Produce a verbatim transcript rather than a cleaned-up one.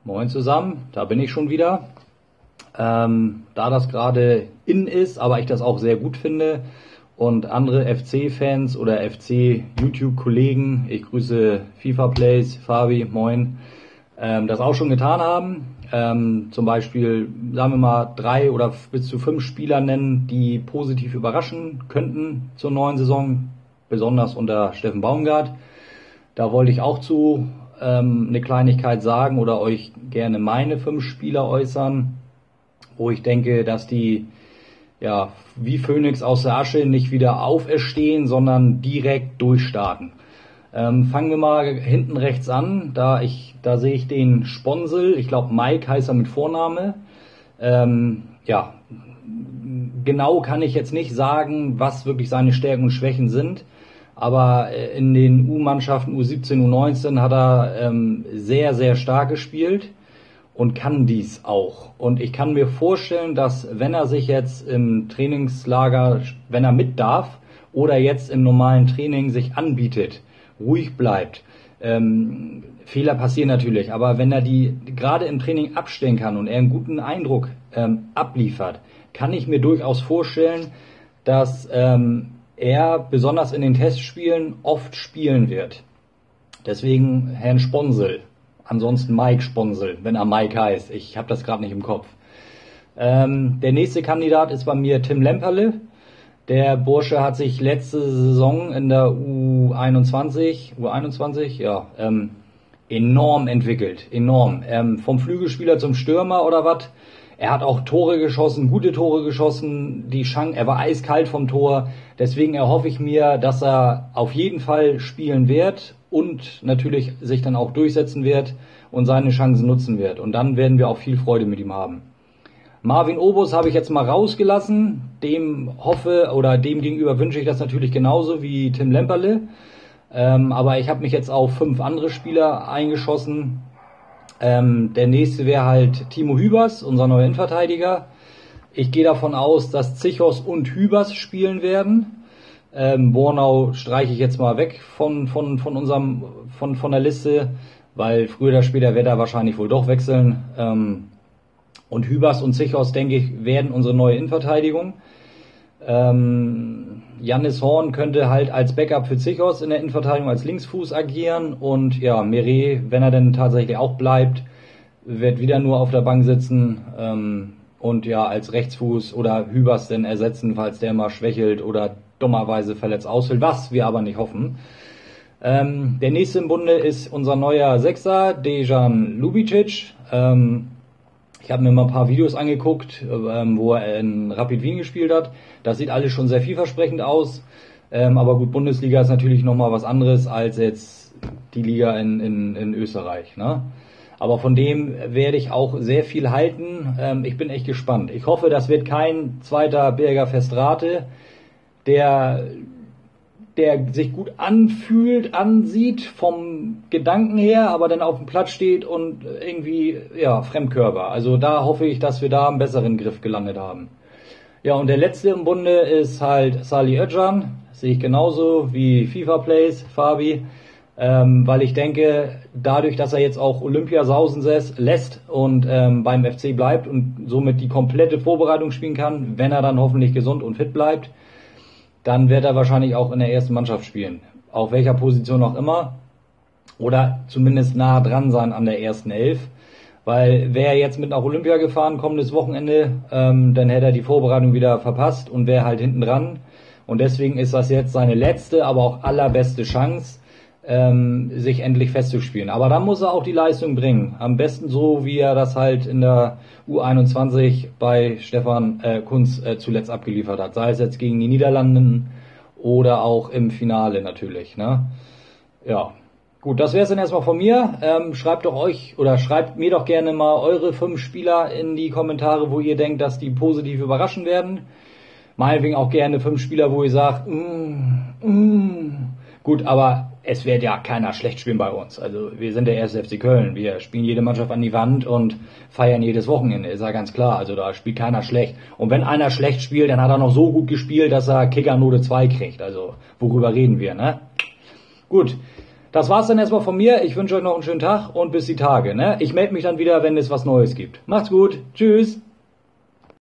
Moin zusammen, da bin ich schon wieder. Ähm, da das gerade in ist, aber ich das auch sehr gut finde und andere F C-Fans oder F C-YouTube-Kollegen, ich grüße FIFA Plays, Fabi, moin, ähm, das auch schon getan haben. Ähm, zum Beispiel, sagen wir mal, drei oder bis zu fünf Spieler nennen, die positiv überraschen könnten zur neuen Saison, besonders unter Steffen Baumgart. Da wollte ich auch zu ähm, eine Kleinigkeit sagen oder euch gerne meine fünf Spieler äußern, wo ich denke, dass die ja wie Phönix aus der Asche nicht wieder auferstehen, sondern direkt durchstarten. Ähm, fangen wir mal hinten rechts an, da ich da sehe ich den Sponsel, ich glaube Mike heißt er mit Vorname. Ähm, ja, genau kann ich jetzt nicht sagen, was wirklich seine Stärken und Schwächen sind. Aber in den U-Mannschaften U siebzehn, U neunzehn hat er ähm, sehr, sehr stark gespielt und kann dies auch. Und ich kann mir vorstellen, dass wenn er sich jetzt im Trainingslager, wenn er mit darf oder jetzt im normalen Training sich anbietet, ruhig bleibt, ähm, Fehler passieren natürlich, aber wenn er die gerade im Training abstellen kann und er einen guten Eindruck ähm, abliefert, kann ich mir durchaus vorstellen, dass ähm, er besonders in den Testspielen oft spielen wird. Deswegen Herrn Sponsel, ansonsten Mike Sponsel, wenn er Mike heißt. Ich habe das gerade nicht im Kopf. Ähm, der nächste Kandidat ist bei mir Tim Lemperle. Der Bursche hat sich letzte Saison in der U einundzwanzig, U einundzwanzig, ja, ähm, enorm entwickelt, enorm. Ähm, vom Flügelspieler zum Stürmer oder was. Er hat auch Tore geschossen, gute Tore geschossen, die Chance, er war eiskalt vom Tor. Deswegen erhoffe ich mir, dass er auf jeden Fall spielen wird und natürlich sich dann auch durchsetzen wird und seine Chancen nutzen wird. Und dann werden wir auch viel Freude mit ihm haben. Marvin Obus habe ich jetzt mal rausgelassen. Dem hoffe oder dem gegenüber wünsche ich das natürlich genauso wie Tim Lemperle. Ähm, aber ich habe mich jetzt auf fünf andere Spieler eingeschossen. Ähm, der nächste wäre halt Timo Hübers, unser neuer Innenverteidiger. Ich gehe davon aus, dass Zichos und Hübers spielen werden. Ähm, Bornau streiche ich jetzt mal weg von, von, von unserem, von, von der Liste, weil früher oder später wird er wahrscheinlich wohl doch wechseln. Ähm, und Hübers und Zichos, denke ich, werden unsere neue Innenverteidigung. Ähm, Jannis Horn könnte halt als Backup für Zichos in der Innenverteidigung als Linksfuß agieren und ja, Meret, wenn er denn tatsächlich auch bleibt, wird wieder nur auf der Bank sitzen ähm, und ja, als Rechtsfuß oder Hübers denn ersetzen, falls der mal schwächelt oder dummerweise verletzt ausfällt, was wir aber nicht hoffen. Ähm, der nächste im Bunde ist unser neuer Sechser, Dejan Lubicic. Ähm, Ich habe mir mal ein paar Videos angeguckt, ähm, wo er in Rapid Wien gespielt hat. Das sieht alles schon sehr vielversprechend aus. Ähm, aber gut, Bundesliga ist natürlich nochmal was anderes als jetzt die Liga in, in, in Österreich. Ne? Aber von dem werde ich auch sehr viel halten. Ähm, ich bin echt gespannt. Ich hoffe, das wird kein zweiter Berger Verstrate, der... der sich gut anfühlt, ansieht, vom Gedanken her, aber dann auf dem Platz steht und irgendwie, ja, Fremdkörper. Also da hoffe ich, dass wir da einen besseren Griff gelandet haben. Ja, und der letzte im Bunde ist halt Salih Özcan. Sehe ich genauso wie FIFA Plays, Fabi. Ähm, weil ich denke, dadurch, dass er jetzt auch Olympia sausen lässt und ähm, beim F C bleibt und somit die komplette Vorbereitung spielen kann, wenn er dann hoffentlich gesund und fit bleibt, dann wird er wahrscheinlich auch in der ersten Mannschaft spielen. Auf welcher Position auch immer. Oder zumindest nah dran sein an der ersten Elf. Weil wäre er jetzt mit nach Olympia gefahren, kommendes Wochenende, ähm, dann hätte er die Vorbereitung wieder verpasst und wäre halt hinten dran. Und deswegen ist das jetzt seine letzte, aber auch allerbeste Chance, ähm, sich endlich festzuspielen. Aber dann muss er auch die Leistung bringen. Am besten so, wie er das halt in der U einundzwanzig bei Stefan äh, Kunz äh, zuletzt abgeliefert hat. Sei es jetzt gegen die Niederlanden oder auch im Finale natürlich. Ne? Ja, gut, das wäre es dann erstmal von mir. Ähm, schreibt doch euch oder schreibt mir doch gerne mal eure fünf Spieler in die Kommentare, wo ihr denkt, dass die positiv überraschen werden. Meinetwegen auch gerne fünf Spieler, wo ihr sagt, mm, mm. Gut, aber es wird ja keiner schlecht spielen bei uns. Also wir sind der erste F C Köln. Wir spielen jede Mannschaft an die Wand und feiern jedes Wochenende. Ist ja ganz klar. Also da spielt keiner schlecht. Und wenn einer schlecht spielt, dann hat er noch so gut gespielt, dass er Kickernote zwei kriegt. Also worüber reden wir, ne? Gut. Das war's dann erstmal von mir. Ich wünsche euch noch einen schönen Tag und bis die Tage. Ne? Ich melde mich dann wieder, wenn es was Neues gibt. Macht's gut. Tschüss.